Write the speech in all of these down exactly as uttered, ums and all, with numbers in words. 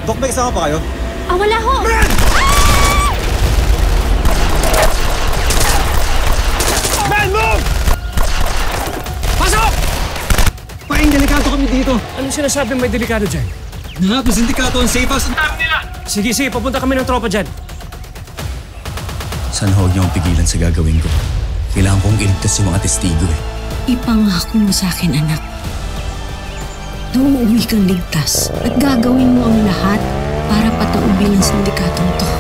Dok, may kasama pa kayo? Ah, wala ho! Man! Man, move! Pasok! Paing, delikado kami dito. Anong sinasabi may delikado dyan? Nga, sindikato ang safe house. Ang dami nila! Sige, sige, papunta kami ng tropa dyan. Sana huwag niyo akong pigilan sa gagawin ko. Kailangan kong iligtas yung mga testigo eh. Ipangako mo sa akin, anak. Na uuwi kang ligtas at gagawin mo ang lahat para pataubin ang sindikatong to.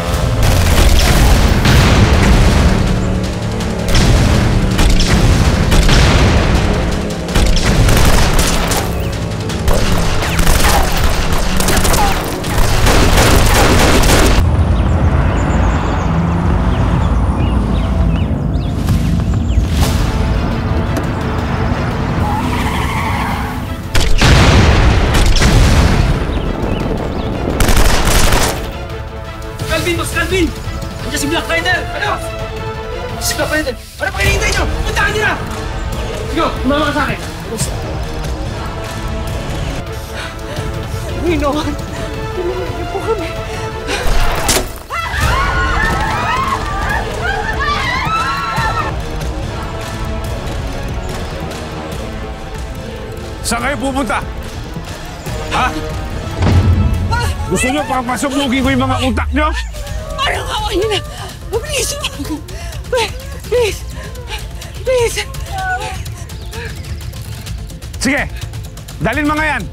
Calvin! Andiyan si Black Rider! Ano? Si Black Rider! Ano pa hinihintay nyo? Puntahan nyo na! Sige, umama ka sa akin! Ginoon, tulungan niyo po kami. Saan kayo pupunta? Ha? Gusto nyo papasubugin ko yung mga utak nyo? Parang kawain na! Please! Please! Please! Sige! Dalhin mga yan!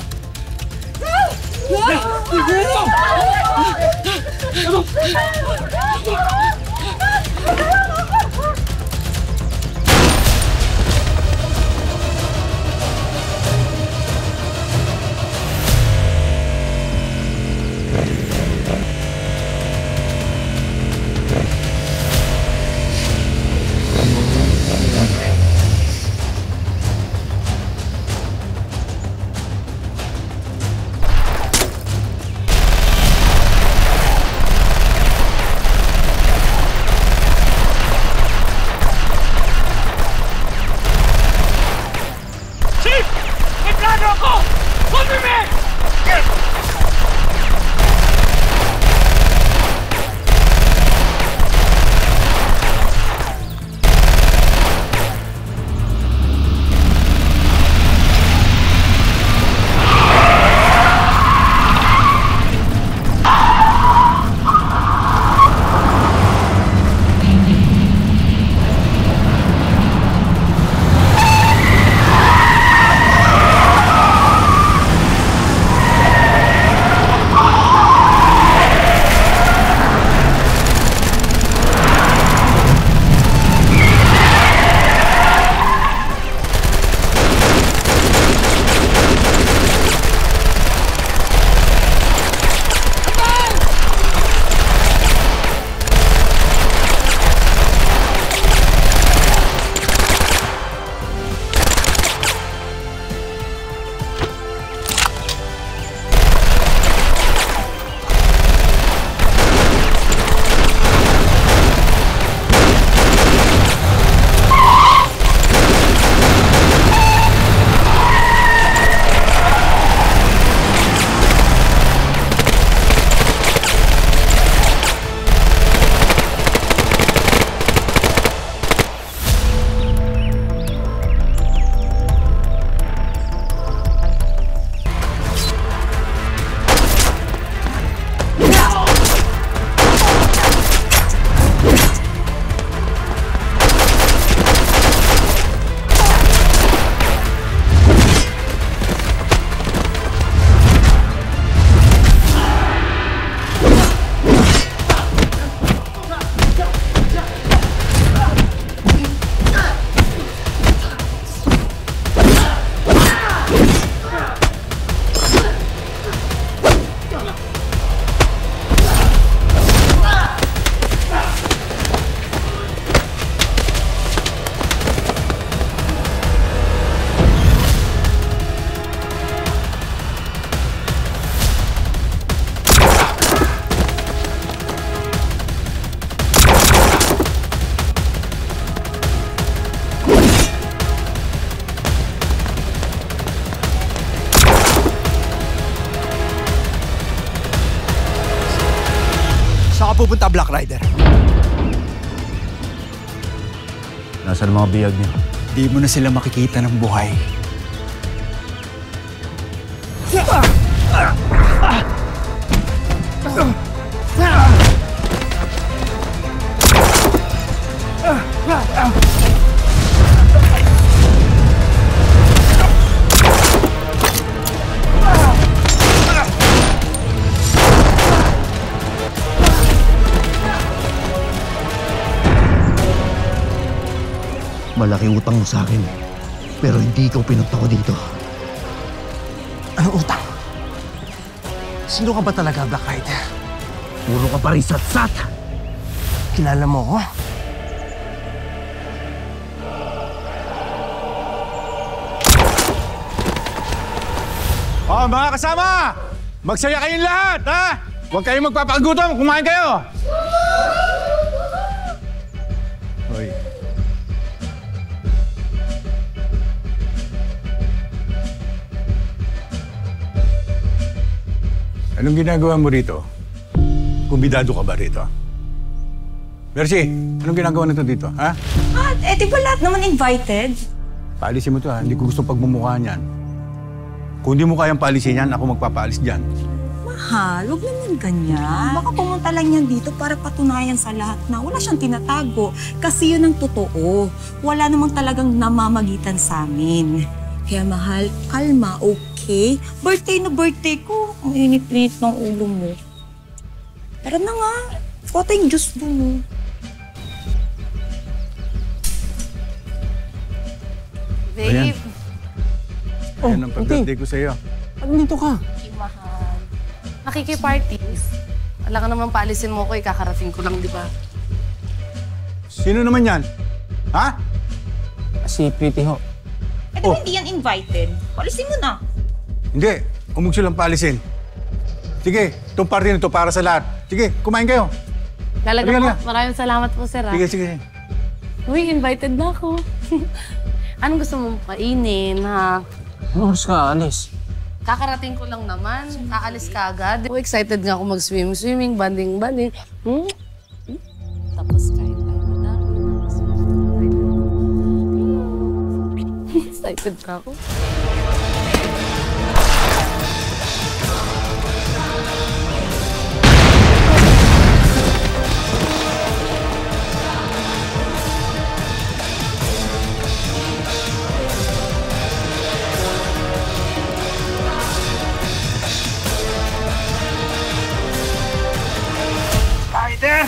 pupunta, Black Rider? Nasaan ang mga biyag niya? Di mo na sila makikita ng buhay. Malaki utang mo sa akin, pero hindi ikaw pinunta ko dito. Anong utang? Sino ka ba talaga, Black Rider? Puro ka pa rin sat-sat. Kilala mo ko? Oh, mga kasama! Magsaya kayong lahat, ha? Huwag kayong magpapagutom, kumain kayo! Hoy. Anong ginagawa mo rito? Kumbidado ka ba rito? Mercy, anong ginagawa nito dito, ha? Ah, eh di ba lahat naman invited? Paalisin mo to, ha? Hindi ko gusto pagmumukha niyan. Kung hindi mo kayang paalisin yan, ako magpapaalis dyan. Mahal, huwag naman ganyan. Baka pumunta lang yan dito para patunayan sa lahat na wala siyang tinatago. Kasi yun ang totoo. Wala namang talagang namamagitan sa amin. Kaya mahal, kalma, okay? Birthday na birthday ko. Ang init-init ng ulo mo. Tara na nga. Kuha tayong juice doon. Babe. Oh, Ayan ang pag-birthday ko sa'yo. Ano dito ka? Mahal. Nakikiparties. Wala ka naman paalisin mo ko, ikakarating ko lang, di ba? Sino naman yan? Ha? Si Pretty ho. Eh, oh. Hindi yan invited. Palisin mo na. Hindi. Huwag silang paalisin. Sige, itong party na ito para sa lahat. Sige, kumain kayo. Talaga Halika, po, maraming salamat po, sir. Sige, sige. Uy, invited na ako. Anong gusto mong kainin, ha? Ano oras ka, alis? Kakarating ko lang naman. Aalis ka agad. Oh, excited nga ako mag-swimming. Swimming, banding, banding. Hmm? Hmm? Tapos kain tayo madami. Excited ka ako. Rider!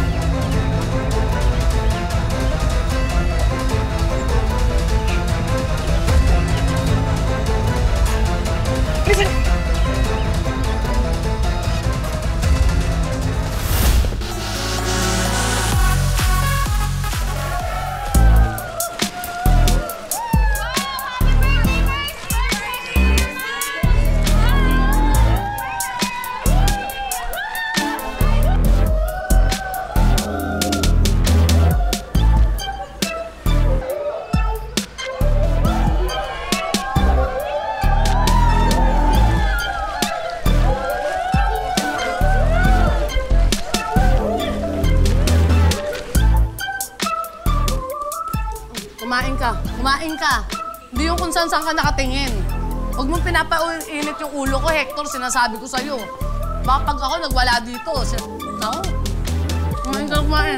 Listen! Kumain ka. Kumain ka. Hindi yung kung saan-saan ka nakatingin. Huwag mong pinapainit yung ulo ko, Hector. Sinasabi ko sa'yo. Baka pag ako nagwala dito. No? Kumain ka, kumain.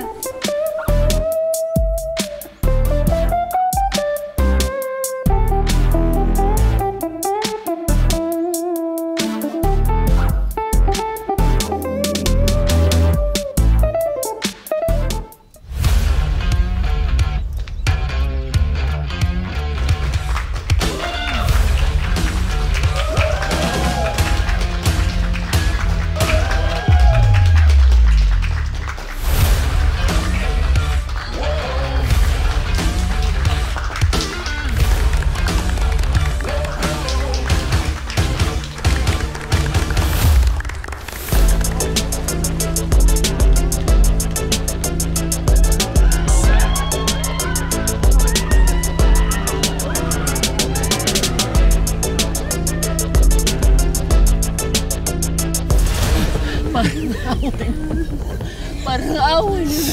Parang awa niyo.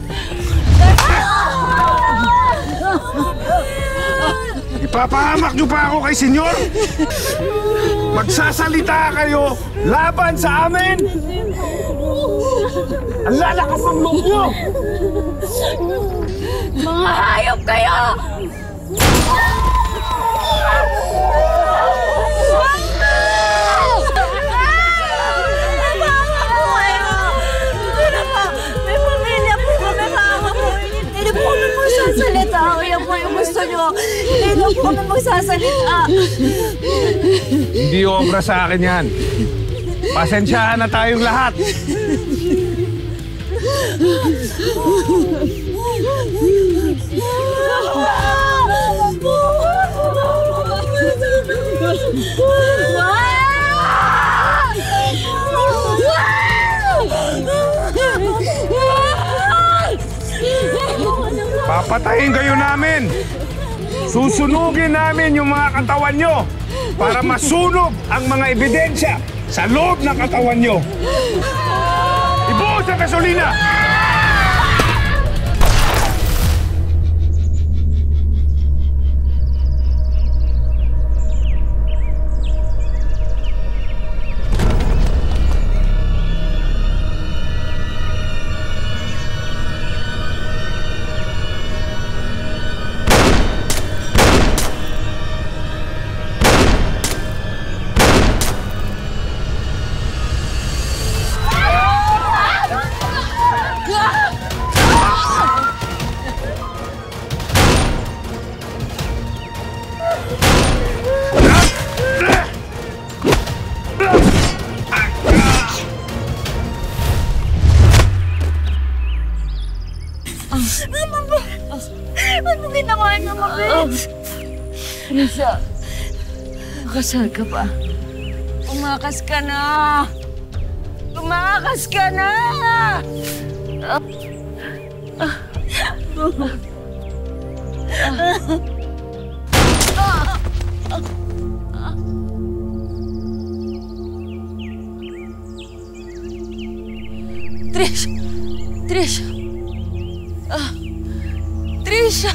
Ipapahamak niyo pa ako kay senyor? Magsasalita kayo laban sa amin? Ang lalakas ang loob niyo! Mga hayop kayo! Hindi po kami magsasalita. Yan po yung gusto nyo. Hindi po kami magsasalita. Hindi obra sa akin yan. Pasensyahan na tayong lahat. Papatayin kayo namin! Susunugin namin yung mga katawan nyo para masunog ang mga ebidensya sa loob ng katawan nyo. Ibuhos ang gasolina! Lisa, kasal ka pa. Umakas ka na. Umakas ka na! Ah. Ah. Ah. Trish! Trish! Ah. Trish!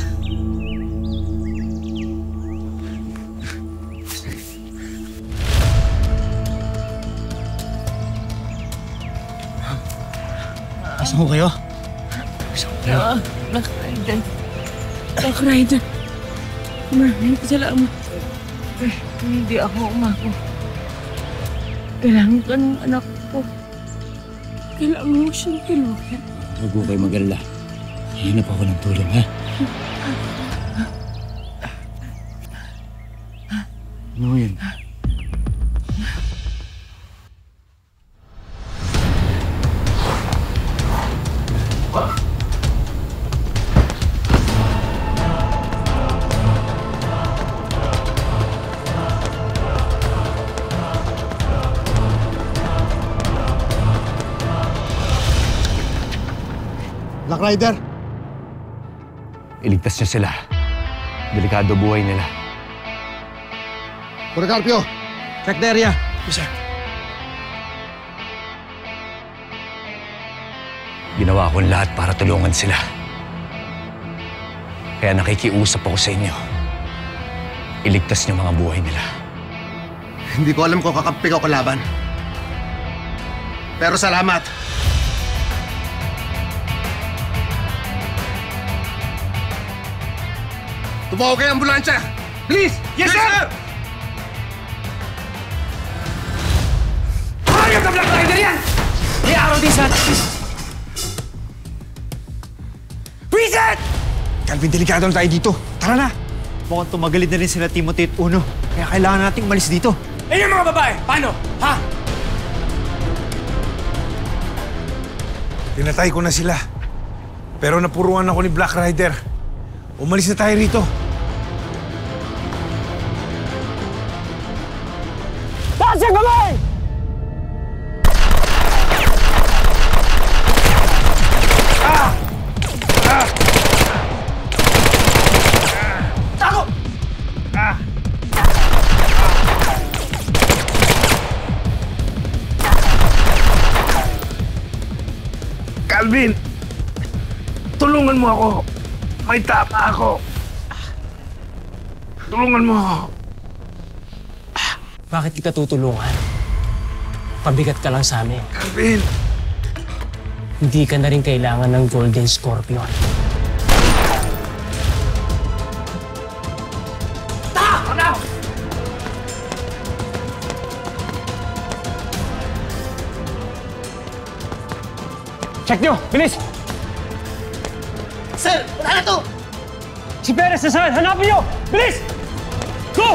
Saan ko kayo? Saan ko kayo? Ah, Black Rider. Black Rider. Maraming salamat. Eh, hindi ako umako. Kailangan ka ng anak ko. Kailangan mo siyang tulungan. Huwag ko kayo mag-alala. Hinap ako ng tulong, ha? Ano yun? Black Rider! Iligtas niya sila. Delikado buhay nila. Policarpio! Check the area! Yes, sir. Ginawa ko lahat para tulungan sila. Kaya nakikiusap ako sa inyo. Iligtas niyo mga buhay nila. Hindi ko alam kung kakampi ko kalaban. Pero salamat! Tumawag kayo ang ambulansya! Please! Yes, sir! Hayop na Black Rider yan! May araw din sa... Reset! Calvin, delikado na tayo dito. Tara na! Mukhang tumagalit na rin sila Timothy at Uno. Kaya kailangan nating umalis dito. Eh yung mga babae, paano? Ha? Pinatay ko na sila. Pero napuruan ako ni Black Rider. Umalis na tayo rito. Taas ang kamay! Ah! Ah! Tako! Ah! Alvin, tulungan mo ako. May tama ako. Tulungan mo ako. Bakit kita tutulungan? Pabigat ka lang sa amin. Alvin! Hindi ka na rin kailangan ng Golden Scorpion. Ta! Ano? Check nyo! Bilis! Sir, wala na to! Si Perez na saan? Hanapin nyo! Bilis! Go!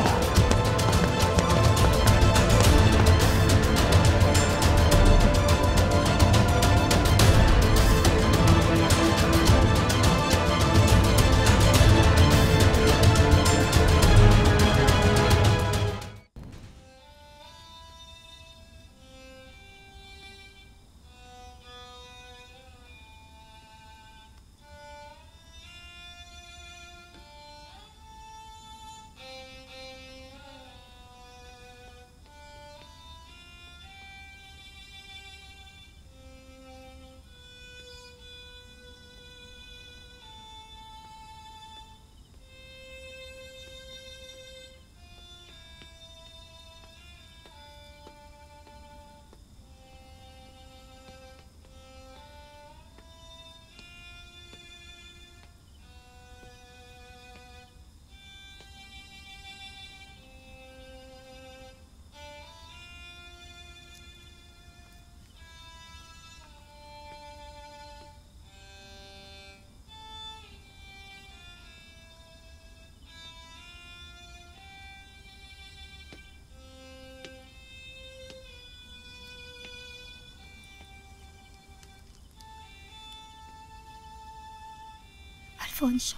Alfonso.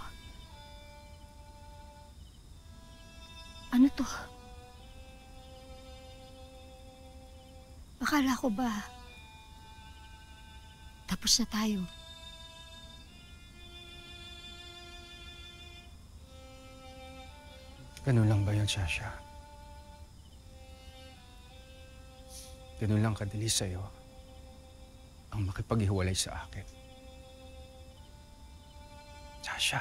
Ano to? Akala ko ba tapos na tayo? Ganun lang ba yun, Sasha? Ganun lang kadali sa'yo ang makipaghiwalay sa akin. Sasha,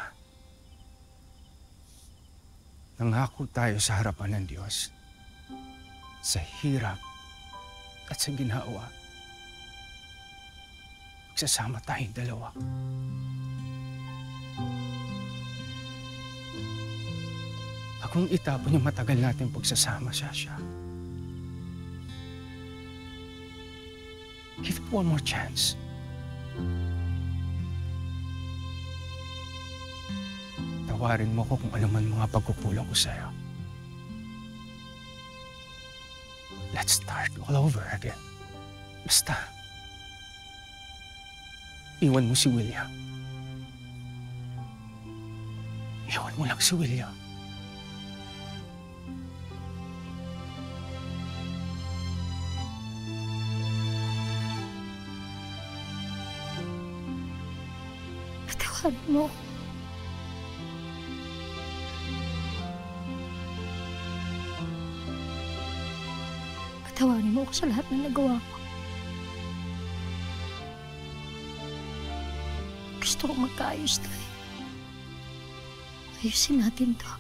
nangako tayo sa harapan ng Diyos sa hirap at sa ginhawa. Magsasama tayong dalawa. Akong itapon yung matagal natin pagsasama, Sasha. Give it one more chance. Tawarin mo ko kung ano man mga pagkukulang ko sa'yo. Let's start all over again. Basta, iwan mo si William. Iwan mo lang si William. Patawarin mo. Patawarin mo ako sa lahat ng nagawa ko. Gusto ko magkaayos tayo. Ayusin natin to.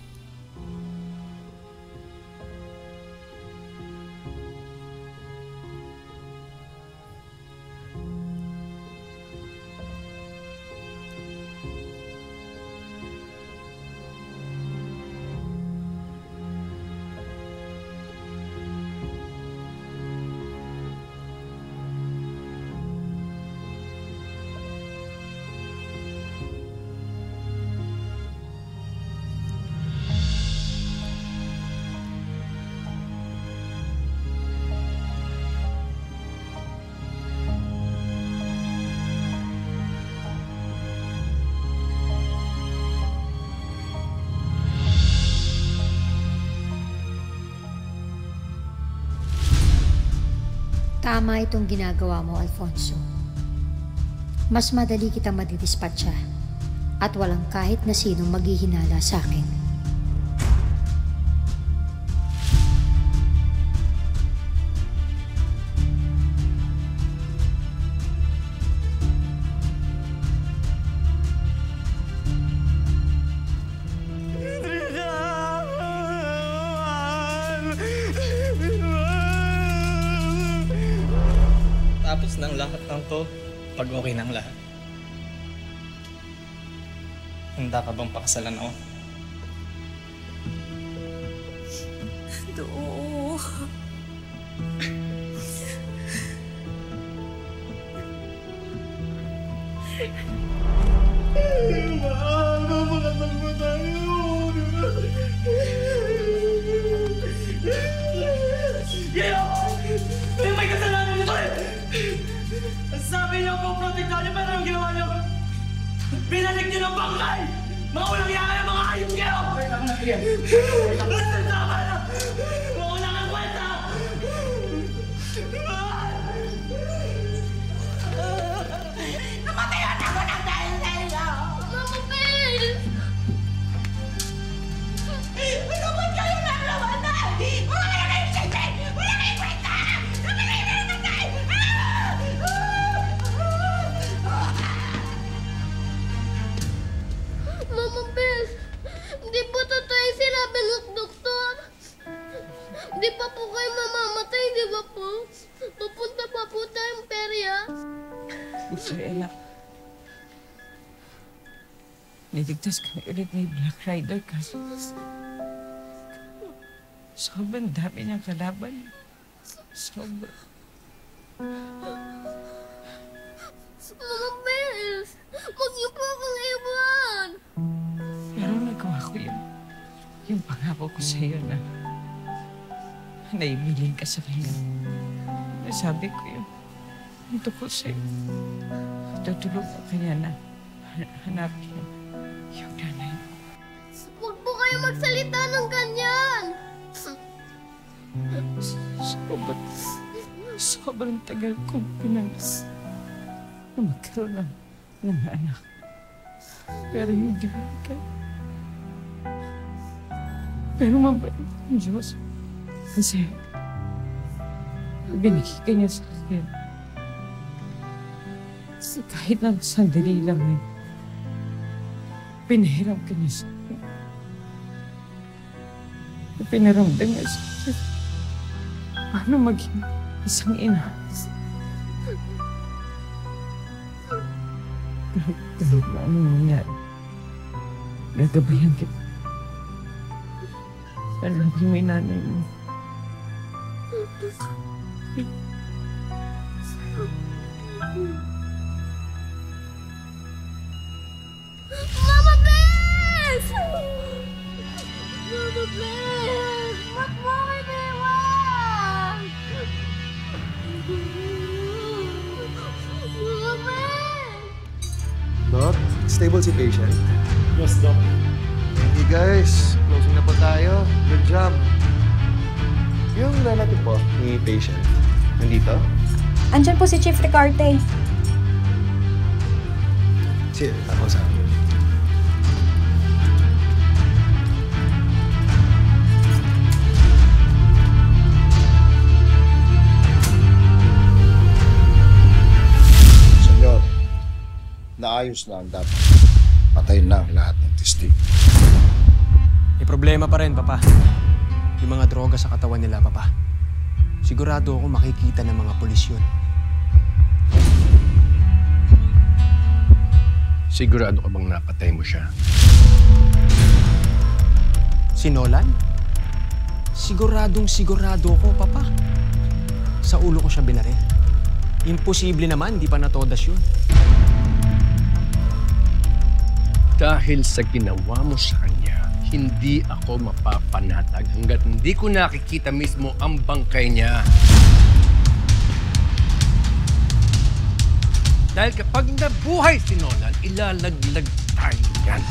Tama itong ginagawa mo, Alfonso. Mas madali kitang madidispatcha at walang kahit na sinong maghihinala sa akin. Pagkatapos ng lahat ng to, pag okay ng lahat, handa ka bang pakasalan ako? Oo. Yayo! May may kasalanan nito eh! Sabi niyo po, protektahan niyo, pero ang ginawa niyo, binalik niyo ng bangkay! Mga walang yaya, mga hayop kayo! Tama na! Mga walang ang kwenta! Namatayan ako ng dahil sa iyo! Mama Bel! Ano ba kayo naglawanan? Wala kayo na yung sisi! Wala kayo kwenta! Namatay na namatay! Mama Bel, hindi po totoo yung sinabi ng doktor. Hindi pa po kayo mamamatay, di ba po? Pupunta pa po tayong perya. Israela, niligtas ka na ulit ni Black Rider kasi sobrang dami niyang kalaban. Sobrang. Mama Bel, huwag niyo po akong iwan. Pero nagawa ko yung, yung pangako ko sa'yo na naibiling ka sa kanya. Nasabi ko yung, yung tungkol sa'yo. Tutulog ko kanya na han- hanapin yung, yung nanay mo. Huwag po kayo magsalita ng ganyan. Sobrang, sobrang tagal kong pinangas na magkaroon ng, ng anak. Pero hindi ka. Pero mabait ang Diyos. Kasi binigay ka niya sa akin. Kahit na sandali lang eh, pinahiram ka niya sa akin. Pinaramdam niya sa akin. Paano maging isang ina? Kahit kahit na anong nangyari, gagabayan kita. Palagi may nanay mo. Mama Bel! Mama Bel! Ba't mo ako iniwan? Mama Bel! Doc, stable si patient. Yes, Doc. Hey guys, closing na po tayo. Good job. Yung relative po ni patient, nandito? Andyan po si Chief Ricarte. Sige, ako sa akin. Senyor, naayos na ang dapat. Patayin na ang lahat ng testigo. May problema pa rin, Papa. Yung mga droga sa katawan nila, Papa. Sigurado ako makikita ng mga pulis yun. Sigurado ka bang napatay mo siya? Si Nolan? Siguradong sigurado ko, Papa. Sa ulo ko siya binaril. Imposible naman, di pa natodas yun. Dahil sa ginawa mo sa kanya, hindi ako mapapanatag hanggat hindi ko nakikita mismo ang bangkay niya. Dahil kapag nabuhay si Nolan, ilalaglag tayo yan.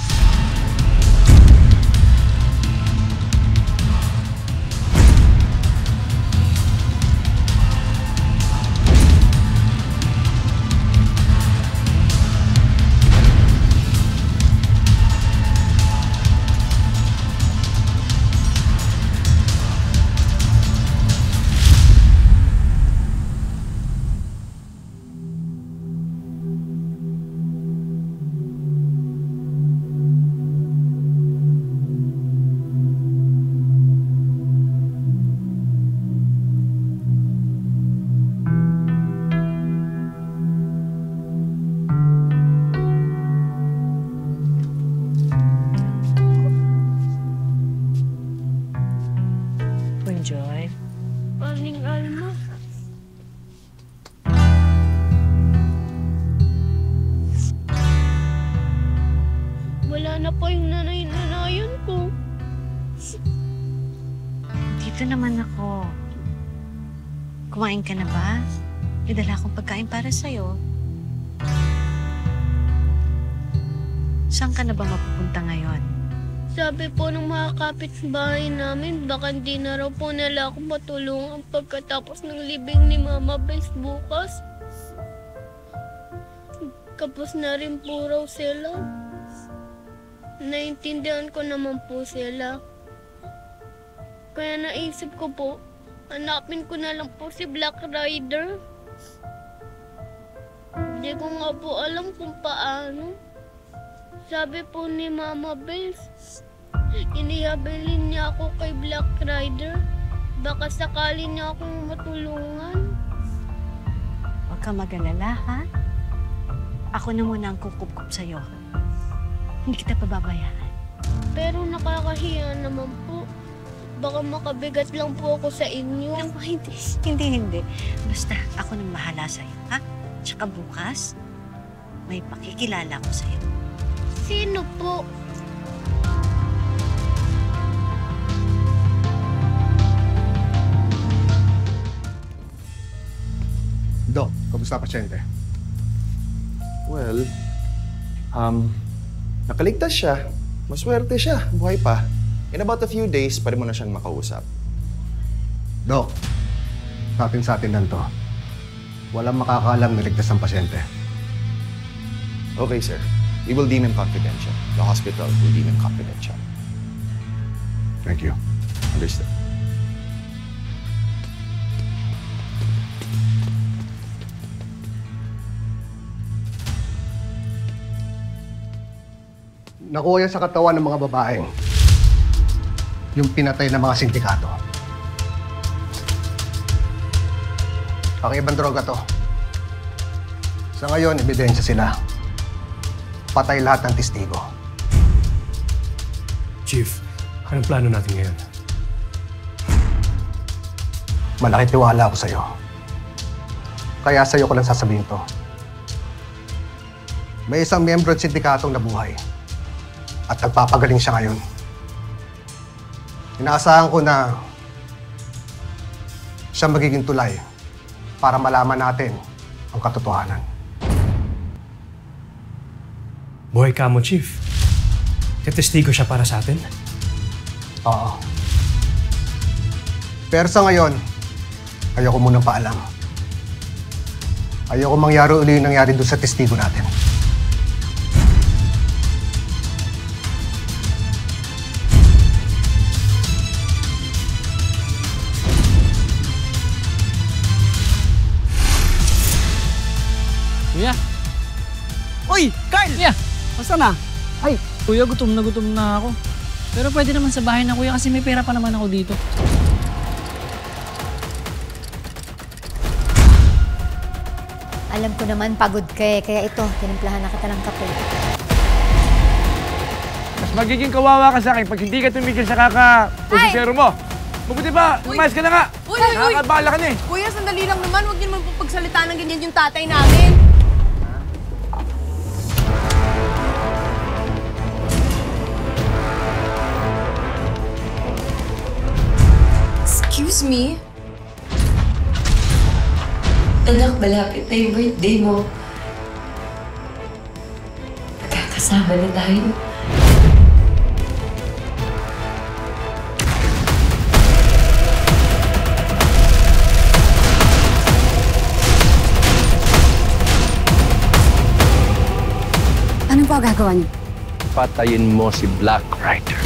Ito naman ako. Kumain ka na ba? May dala akong pagkain para sa'yo. Saan ka na ba mapupunta ngayon? Sabi po ng mga kapitbahay namin, baka hindi na raw po nila ako matulungan pagkatapos ng libing ni Mama Bes bukas. Kapos na rin po raw sila. Naintindihan ko naman po sila. Kaya naisip ko po, hanapin ko na lang po si Black Rider. Hindi ko nga po alam kung paano. Sabi po ni Mama Bes, inihabilin niya ako kay Black Rider. Baka sakali niya akong matulungan. Huwag ka mag-alala, ha? Ako na muna ang kukup-kup sa'yo. Hindi kita pababayaan. Pero nakakahiya naman po. Baka makabigat lang po ako sa inyo. Naku, hindi. Hindi, hindi. Basta ako nang bahala sa'yo, ha? Tsaka bukas, may pakikilala ko sa'yo. Sino po? Dok, kamusta pasyente? Well, um, nakaligtas siya. Maswerte siya. Buhay pa. In about a few days, pwede mo na siyang makausap. Dok, sa atin sa atin lang to. Walang makakaalam na ligtas ang pasyente. Okay, sir. We will deem him confidential. The hospital will deem him confidential. Thank you. Understood. Nakuha yan sa katawan ng mga babaeng yung pinatay ng mga sindikato. Pakibang droga to. Sa ngayon, ebidensya sila. Patay lahat ng testigo. Chief, anong plano natin ngayon? Malaki tiwala ako sa'yo. Kaya sa'yo ko lang sasabihin to. May isang miyembro ng sindikatong nabuhay. At nagpapagaling siya ngayon. Inaasahan ko na siya magiging tulay para malaman natin ang katotohanan. Buhay ka mo, Chief. Tetestigo siya para sa atin? Oo. Pero sa ngayon, ayoko munang paalam. Ayoko mangyari uli yung nangyari doon sa testigo natin. Kuya! Uy! Kyle! Kuya! Basta na? Ay! Kuya, gutom na gutom na ako. Pero pwede naman sa bahay na kuya kasi may pera pa naman ako dito. Alam ko naman pagod ka eh, kaya ito, tinimplahan na kita ng kape. Mas magiging kawawa ka sa akin pag hindi ka tumigil sa kaka-posisero mo. Mabuti ba? Lumayas ka na nga! Uy, uy, uy! Nakakabala ka na eh! Kuya, sandali lang naman. Huwag niyo naman po pagsalita ng ganyan yung tatay namin. Excuse me? Anak, malapit na yung birthday mo. Magkakasama na tayo. Ano po gagawa niyo? Patayin mo si Black Rider.